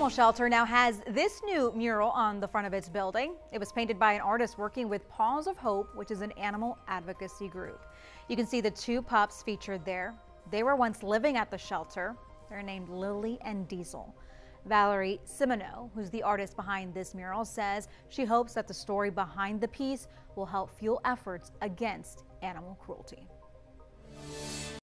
animal shelter now has this new mural on the front of its building. It was painted by an artist working with Paws of Hope, which is an animal advocacy group. You can see the two pups featured there. They were once living at the shelter. They're named Lilly and Diesel. Valerie Simoneaux, who's the artist behind this mural, says she hopes that the story behind the piece will help fuel efforts against animal cruelty.